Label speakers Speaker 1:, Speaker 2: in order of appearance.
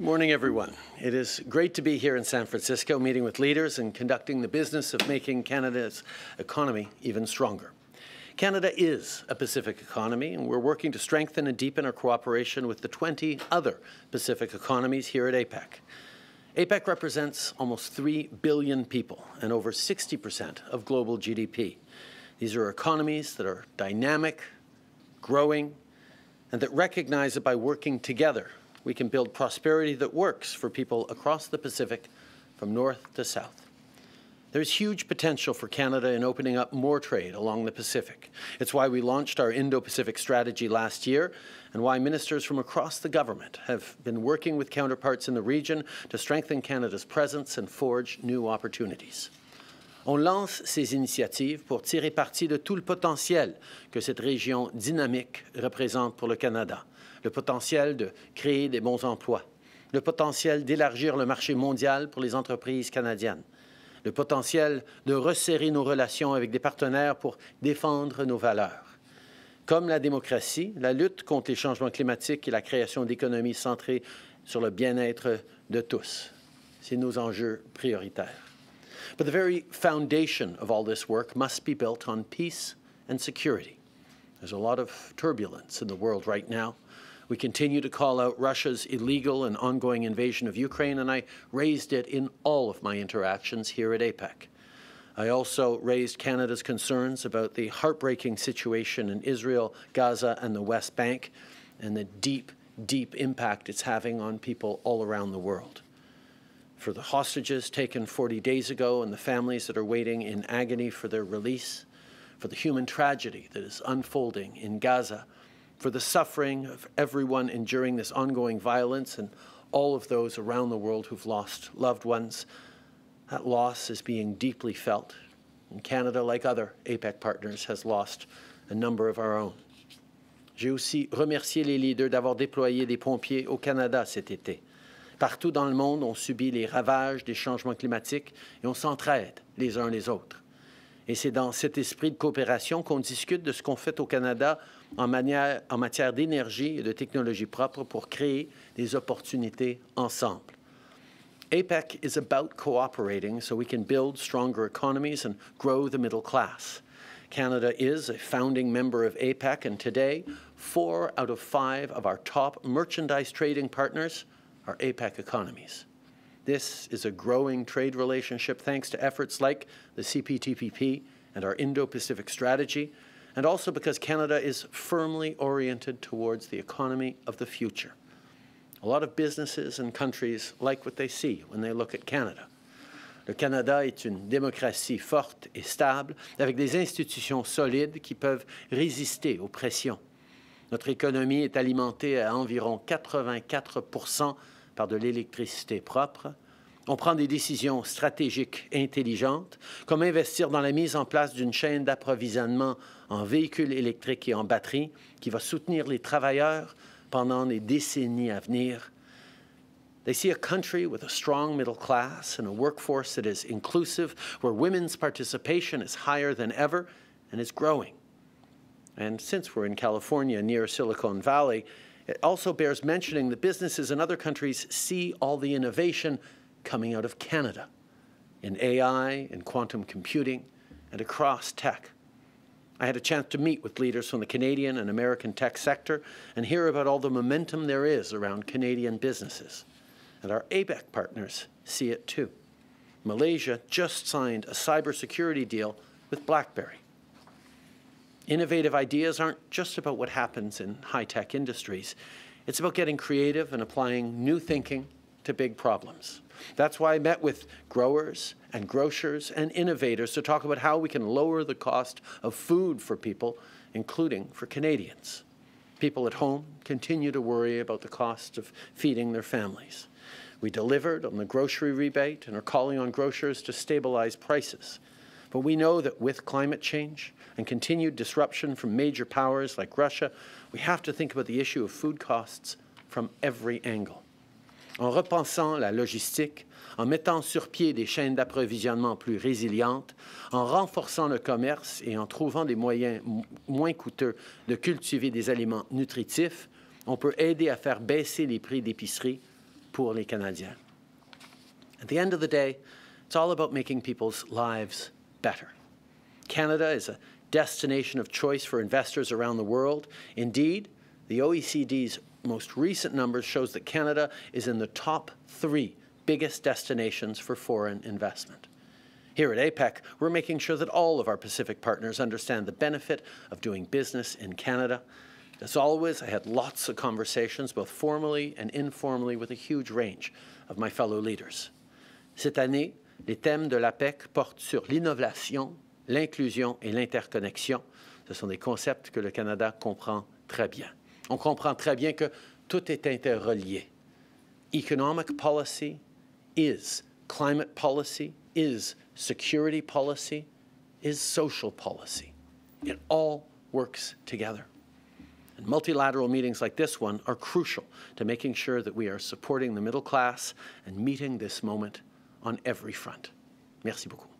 Speaker 1: Morning, everyone. It is great to be here in San Francisco, meeting with leaders and conducting the business of making Canada's economy even stronger. Canada is a Pacific economy, and we're working to strengthen and deepen our cooperation with the 20 other Pacific economies here at APEC. APEC represents almost 3 billion people and over 60% of global GDP. These are economies that are dynamic, growing, and that recognize that by working together, we can build prosperity that works for people across the Pacific from north to south. There's huge potential for Canada in opening up more trade along the Pacific. It's why we launched our Indo-Pacific strategy last year and why ministers from across the government have been working with counterparts in the region to strengthen Canada's presence and forge new opportunities. On lance ces initiatives pour tirer parti de tout le potentiel que cette région dynamique représente pour le Canada. Le potentiel de créer des bons emplois, le potentiel d'élargir le marché mondial pour les entreprises canadiennes, le potentiel de resserrer nos relations avec des partenaires pour défendre nos valeurs. Comme la démocratie, la lutte contre les changements climatiques et la création d'économies centrées sur le bien-être de tous. C'est nos enjeux prioritaires. But the very foundation of all this work must be built on peace and security. There's a lot of turbulence in the world right now. We continue to call out Russia's illegal and ongoing invasion of Ukraine, and I raised it in all of my interactions here at APEC. I also raised Canada's concerns about the heartbreaking situation in Israel, Gaza, and the West Bank, and the deep, deep impact it's having on people all around the world. For the hostages taken 40 days ago and the families that are waiting in agony for their release, for the human tragedy that is unfolding in Gaza, for the suffering of everyone enduring this ongoing violence and all of those around the world who've lost loved ones. That loss is being deeply felt. And Canada, like other APEC partners, has lost a number of our own. J'ai aussi remercié les leaders d'avoir déployé des pompiers au Canada cet été. Partout dans le monde, on subit les ravages des changements climatiques et on s'entraide les uns les autres. Et c'est dans cet esprit de coopération qu'on discute de ce qu'on fait au Canada en matière d'énergie et de technologie propre pour créer des opportunités ensemble. APEC is about cooperating so we can build stronger economies and grow the middle class. Canada is a founding member of APEC, and today, 4 out of 5 of our top merchandise trading partners are APEC economies. This is a growing trade relationship thanks to efforts like the CPTPP and our Indo-Pacific strategy, and also because Canada is firmly oriented towards the economy of the future. A lot of businesses and countries like what they see when they look at Canada. Le Canada est une démocratie forte et stable, avec des institutions solides qui peuvent résister aux pressions. Notre économie est alimentée à environ 84% par de l'électricité propre. On prend des décisions stratégiques intelligentes, comme investir dans la mise en place d'une chaîne d'approvisionnement en véhicules électriques et en batteries qui va soutenir les travailleurs pendant les décennies à venir. They see a country with a strong middle class and a workforce that is inclusive, where women's participation is higher than ever and is growing. And since we're in California near Silicon Valley, it also bears mentioning that businesses in other countries see all the innovation coming out of Canada in AI, in quantum computing, and across tech. I had a chance to meet with leaders from the Canadian and American tech sector and hear about all the momentum there is around Canadian businesses. And our APEC partners see it too. Malaysia just signed a cybersecurity deal with BlackBerry. Innovative ideas aren't just about what happens in high-tech industries. It's about getting creative and applying new thinking to big problems. That's why I met with growers and grocers and innovators to talk about how we can lower the cost of food for people, including for Canadians. People at home continue to worry about the cost of feeding their families. We delivered on the grocery rebate and are calling on grocers to stabilize prices. But we know that with climate change and continued disruption from major powers like Russia, we have to think about the issue of food costs from every angle. En repensant la logistique, en mettant sur pied des chaînes d'approvisionnement plus résilientes, en renforçant le commerce et en trouvant des moyens moins coûteux de cultiver des aliments nutritifs, on peut aider à faire baisser les prix d'épicerie pour les Canadiens. At the end of the day, it's all about making people's lives better. Canada is a destination of choice for investors around the world. Indeed, the OECD's most recent numbers shows that Canada is in the top 3 biggest destinations for foreign investment. Here at APEC, we're making sure that all of our Pacific partners understand the benefit of doing business in Canada. As always, I had lots of conversations, both formally and informally, with a huge range of my fellow leaders. Cette année, les thèmes de l'APEC portent sur l'innovation, l'inclusion et l'interconnexion. Ce sont des concepts que le Canada comprend très bien. On comprend très bien que tout est interrelié. Economic policy is climate policy, is security policy, is social policy. It all works together. And multilateral meetings like this one are crucial to making sure that we are supporting the middle class and meeting this moment on every front. Merci beaucoup.